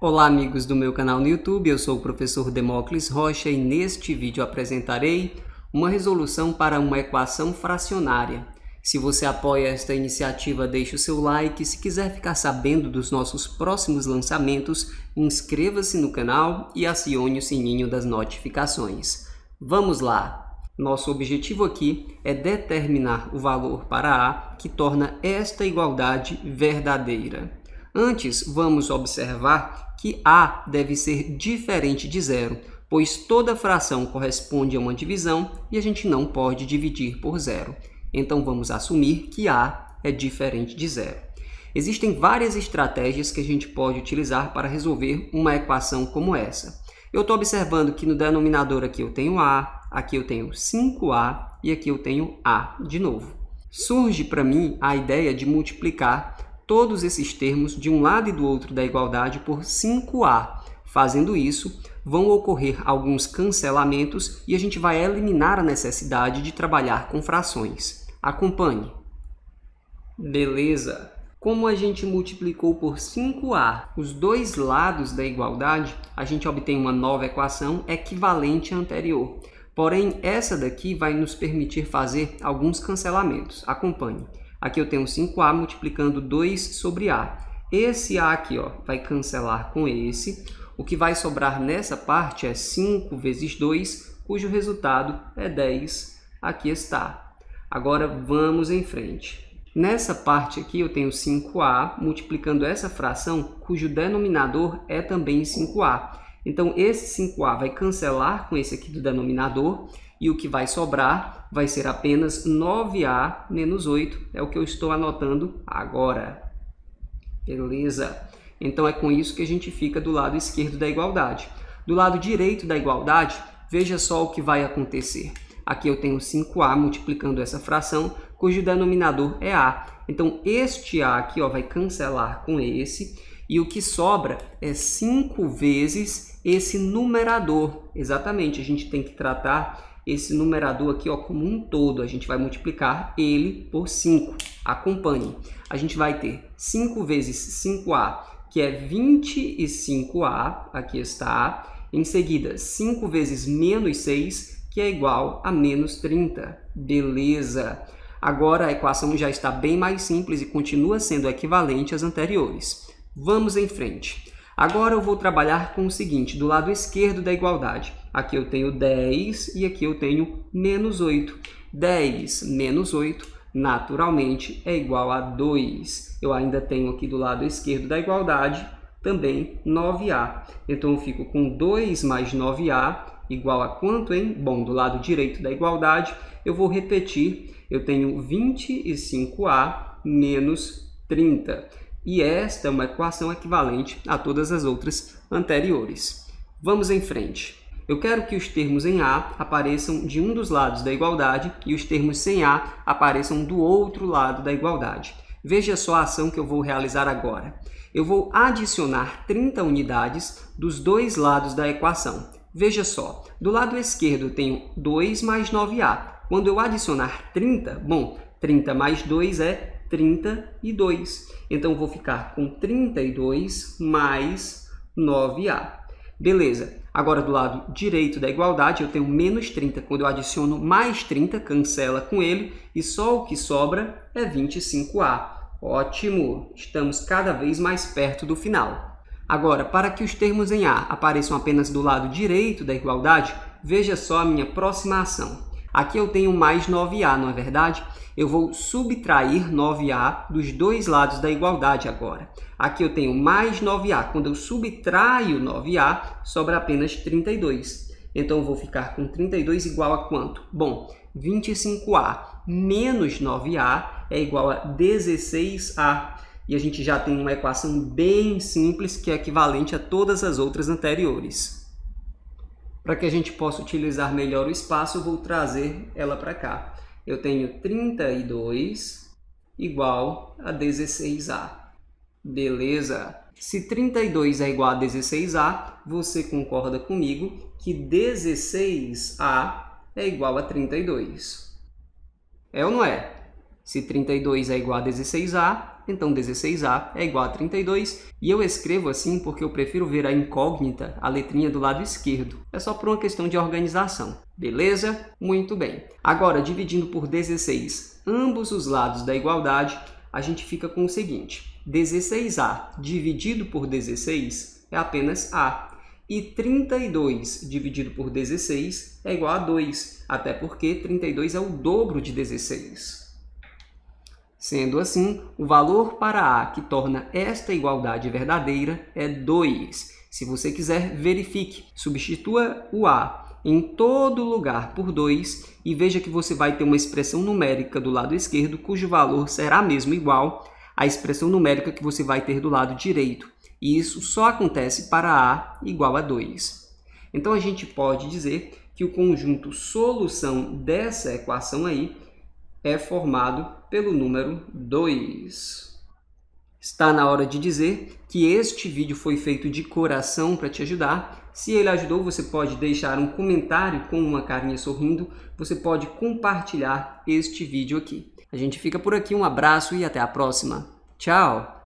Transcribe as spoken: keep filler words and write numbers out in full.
Olá amigos do meu canal no YouTube, eu sou o professor Demócles Rocha e neste vídeo apresentarei uma resolução para uma equação fracionária. Se você apoia esta iniciativa, deixe o seu like. Se quiser ficar sabendo dos nossos próximos lançamentos, inscreva-se no canal e acione o sininho das notificações. Vamos lá! Nosso objetivo aqui é determinar o valor para A que torna esta igualdade verdadeira. Antes, vamos observar que A deve ser diferente de zero, pois toda fração corresponde a uma divisão e a gente não pode dividir por zero. Então, vamos assumir que A é diferente de zero. Existem várias estratégias que a gente pode utilizar para resolver uma equação como essa. Eu estou observando que no denominador aqui eu tenho A, aqui eu tenho cinco A e aqui eu tenho A de novo. Surge para mim a ideia de multiplicar todos esses termos de um lado e do outro da igualdade por cinco A. Fazendo isso, vão ocorrer alguns cancelamentos e a gente vai eliminar a necessidade de trabalhar com frações. Acompanhe. Beleza! Como a gente multiplicou por cinco A os dois lados da igualdade, a gente obtém uma nova equação equivalente à anterior. Porém, essa daqui vai nos permitir fazer alguns cancelamentos. Acompanhe. Aqui eu tenho cinco A multiplicando dois sobre A. Esse A aqui ó, vai cancelar com esse. O que vai sobrar nessa parte é cinco vezes dois, cujo resultado é dez. Aqui está. Agora vamos em frente. Nessa parte aqui eu tenho cinco A multiplicando essa fração, cujo denominador é também cinco A. Então, esse cinco A vai cancelar com esse aqui do denominador e o que vai sobrar vai ser apenas nove A menos oito, é o que eu estou anotando agora. Beleza? Então, é com isso que a gente fica do lado esquerdo da igualdade. Do lado direito da igualdade, veja só o que vai acontecer. Aqui eu tenho cinco A multiplicando essa fração, cujo denominador é A. Então, este A aqui ó, vai cancelar com esse, e o que sobra é cinco vezes esse numerador. Exatamente, a gente tem que tratar esse numerador aqui ó, como um todo. A gente vai multiplicar ele por cinco. Acompanhe. A gente vai ter cinco vezes cinco A, que é vinte e cinco A. Aqui está. Em seguida, cinco vezes menos seis, que é igual a menos trinta. Beleza! Agora a equação já está bem mais simples e continua sendo equivalente às anteriores. Vamos em frente. Agora eu vou trabalhar com o seguinte, do lado esquerdo da igualdade. Aqui eu tenho dez e aqui eu tenho menos oito. dez menos oito, naturalmente, é igual a dois. Eu ainda tenho aqui do lado esquerdo da igualdade também nove A. Então eu fico com dois mais nove A igual a quanto, hein? Bom, do lado direito da igualdade, eu vou repetir. Eu tenho vinte e cinco A menos trinta. E esta é uma equação equivalente a todas as outras anteriores. Vamos em frente. Eu quero que os termos em A apareçam de um dos lados da igualdade e os termos sem A apareçam do outro lado da igualdade. Veja só a ação que eu vou realizar agora. Eu vou adicionar trinta unidades dos dois lados da equação. Veja só, do lado esquerdo eu tenho dois mais nove A. Quando eu adicionar trinta, bom, trinta mais dois é trinta e dois. Então, eu vou ficar com trinta e dois mais nove A. Beleza. Agora, do lado direito da igualdade, eu tenho menos trinta. Quando eu adiciono mais trinta, cancela com ele. E só o que sobra é vinte e cinco A. Ótimo! Estamos cada vez mais perto do final. Agora, para que os termos em A apareçam apenas do lado direito da igualdade, veja só a minha próxima ação. Aqui eu tenho mais nove A, não é verdade? Eu vou subtrair nove A dos dois lados da igualdade agora. Aqui eu tenho mais nove A. Quando eu subtraio nove A, sobra apenas trinta e dois. Então, eu vou ficar com trinta e dois igual a quanto? Bom, vinte e cinco A menos nove A é igual a dezesseis A. E a gente já tem uma equação bem simples que é equivalente a todas as outras anteriores. Para que a gente possa utilizar melhor o espaço, eu vou trazer ela para cá. Eu tenho trinta e dois igual a dezesseis A. Beleza? Se trinta e dois é igual a dezesseis A, você concorda comigo que dezesseis A é igual a trinta e dois. É ou não é? Se trinta e dois é igual a dezesseis A, então dezesseis A é igual a trinta e dois. E eu escrevo assim porque eu prefiro ver a incógnita, a letrinha do lado esquerdo. É só por uma questão de organização. Beleza? Muito bem. Agora, dividindo por dezesseis ambos os lados da igualdade, a gente fica com o seguinte. dezesseis A dividido por dezesseis é apenas A. E trinta e dois dividido por dezesseis é igual a dois, até porque trinta e dois é o dobro de dezesseis. Sendo assim, o valor para A que torna esta igualdade verdadeira é dois. Se você quiser, verifique. Substitua o A em todo lugar por dois e veja que você vai ter uma expressão numérica do lado esquerdo cujo valor será mesmo igual à expressão numérica que você vai ter do lado direito. E isso só acontece para A igual a dois. Então, a gente pode dizer que o conjunto solução dessa equação aí é formado pelo número dois. Está na hora de dizer que este vídeo foi feito de coração para te ajudar. Se ele ajudou, você pode deixar um comentário com uma carinha sorrindo. Você pode compartilhar este vídeo aqui. A gente fica por aqui, um abraço e até a próxima. Tchau!